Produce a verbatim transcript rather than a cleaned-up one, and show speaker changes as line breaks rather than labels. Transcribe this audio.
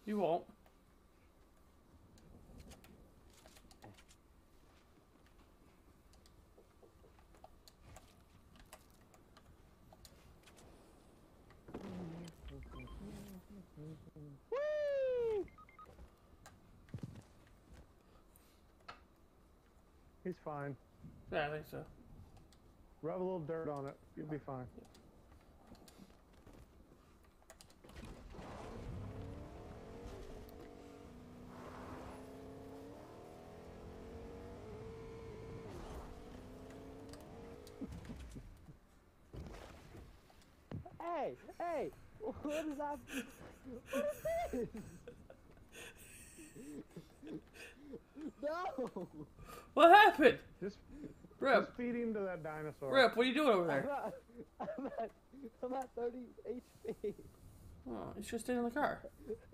You won't.
Whee! He's fine.
Yeah, I think so.
Rub a little dirt on it. You'll be fine. Hey, hey, what is that? What is this? No!
What happened?
Just,
Rip.
just feed him to that dinosaur.
Rip, what are you doing over
I'm
there?
at, I'm at, I'm at thirty H P.
Oh, you should stay in the car.